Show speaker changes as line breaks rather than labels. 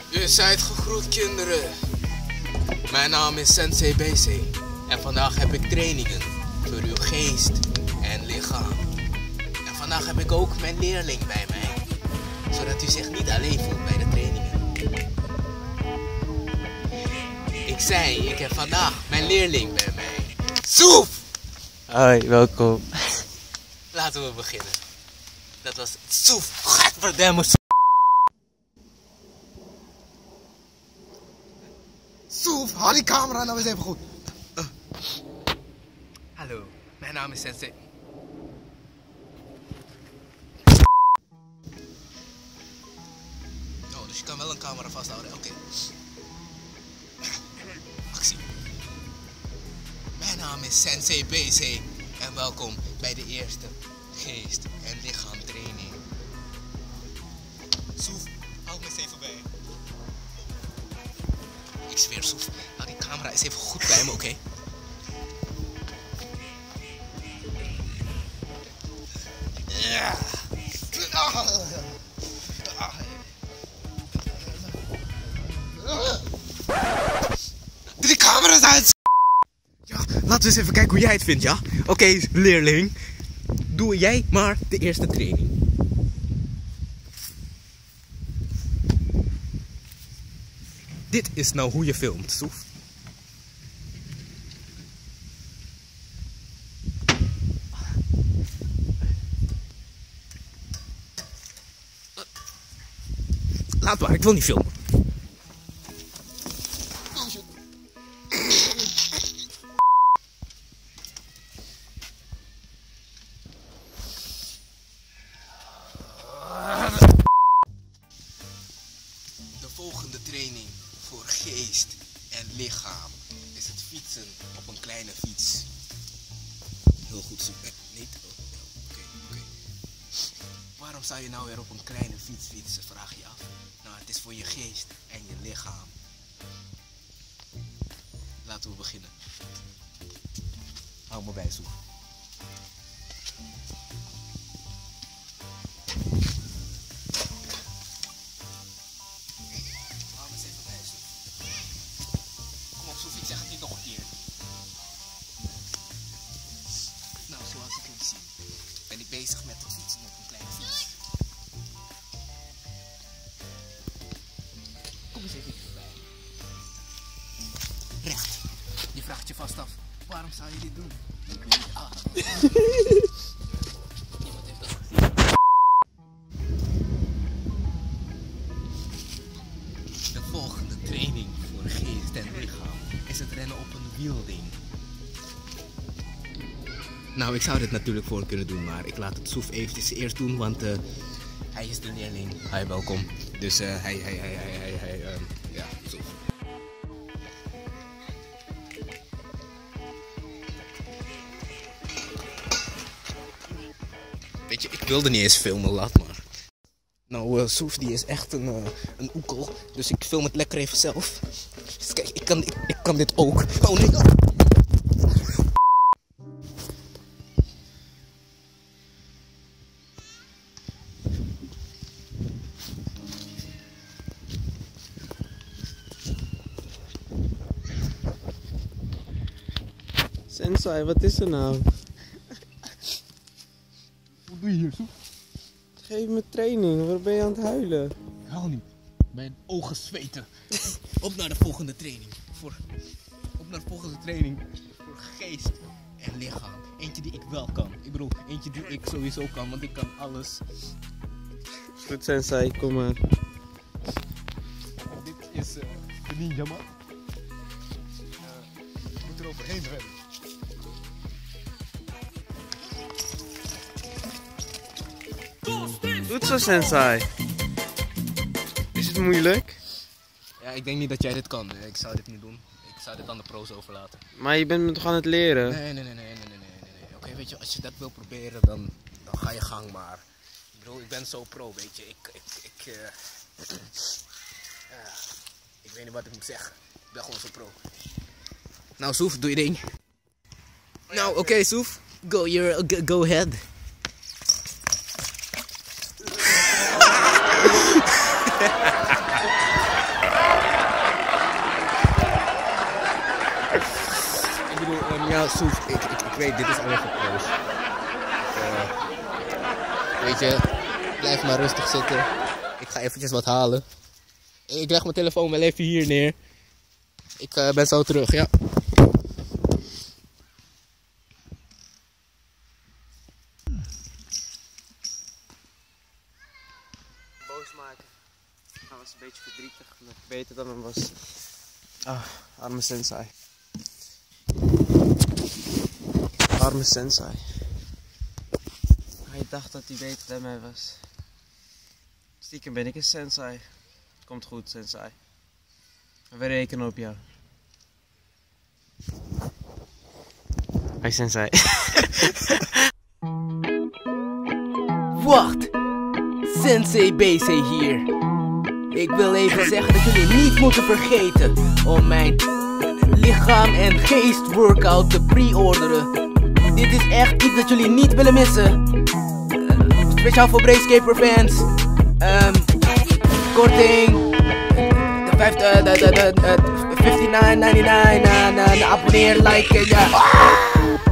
U zijt gegroet, kinderen. Mijn naam is Sensei BC en vandaag heb ik trainingen voor uw geest en lichaam. En vandaag heb ik ook mijn leerling bij mij, zodat u zich niet alleen voelt bij de trainingen. Ik zei, ik heb vandaag mijn leerling bij mij. Soef!
Hoi, welkom.
Laten we beginnen. Dat was Soef. Godverdamme Soef.
Soef, hou die camera nou eens even goed.
Hallo, mijn naam is Sensei. Oh, dus je kan wel een camera vasthouden, oké. Actie. Mijn naam is Sensei BC en welkom bij de eerste geest- en lichaamtraining. Soef, hou me eens even bij. Ik zweer, Soef, hou die camera eens even goed bij me, oké? Ja.
Doe die camera's uit!
Ja, laten we eens even kijken hoe jij het vindt, ja? Oké, leerling. Doe jij maar de eerste training. Dit is nou hoe je filmt, Soef. Laat maar, ik wil niet filmen. De volgende training voor geest en lichaam is het fietsen op een kleine fiets. Heel goed, Soef. Nee, oké. Waarom zou je nou weer op een kleine fiets fietsen, vraag je af. Nou, het is voor je geest en je lichaam. Laten we beginnen. Hou me bij, Soef. Hou me eens even bij, Soef. Kom op, Soef, ik zeg het niet nog een keer. Nou, zoals je kunt zien, ben ik bezig met het fietsen op een kleine fiets. Kom eens even bij. Recht. Je vraagt je vast af, waarom zou je dit doen? Ik weet niet. Ah. Niemand heeft dat gezien. De volgende training voor geest en lichaam is het rennen op een wielding. Nou, ik zou dit natuurlijk voor kunnen doen, maar ik laat het Soef eventjes eerst doen, want hij is de leerling. Hi, welkom. Dus ja, Soef. Weet je, ik wilde niet eens filmen, laat maar. Nou, Soef die is echt een oekel, dus ik film het lekker even zelf. Dus kijk, ik kan dit ook. Oh nee.
Sensei, wat is er nou?
Wat doe je hier, Soef?
Geef me training, waar ben je aan het huilen?
Huil niet. Mijn ogen zweten. Op naar de volgende training. Op naar de volgende training voor geest en lichaam. Eentje die ik wel kan. Ik bedoel, eentje die ik sowieso kan, want ik kan alles.
Goed, Sensei, kom maar.
Dit is de ninja man. Je moet er overheen rennen.
Goed zo, Sensei. Is het moeilijk?
Ja, ik denk niet dat jij dit kan. Ik zou dit niet doen. Ik zou dit aan de pro's overlaten.
Maar je bent me toch aan het leren?
Nee. Oké, weet je, als je dat wil proberen, dan ga je gang maar. Ik bedoel, ik ben zo pro, weet je. Ik weet niet wat ik moet zeggen. Ik ben gewoon zo pro. Nou, Soef, doe je ding. Nou, oké, Soef. Go ahead. Soef, ik weet, dit is alleen gepost. Weet je, blijf maar rustig zitten. Ik ga eventjes wat halen. Ik leg mijn telefoon wel even hier neer. Ik ben zo terug, ja. Boos maken. Hij was een beetje verdrietig. Omdat ik beter dan hem was. Ah, arme sensei. Arme sensei. Hij dacht dat hij beter dan mij was. Stiekem ben ik een sensei. Komt goed, sensei. We rekenen op jou. Hi, sensei.
Wacht! Sensei BC hier. Ik wil even zeggen dat jullie niet moeten vergeten om mijn lichaam en geest workout te pre-orderen. Dit is echt iets dat jullie niet willen missen. Speciaal voor Bracecaper fans. Korting. $59.99. Abonneer, liken, ja.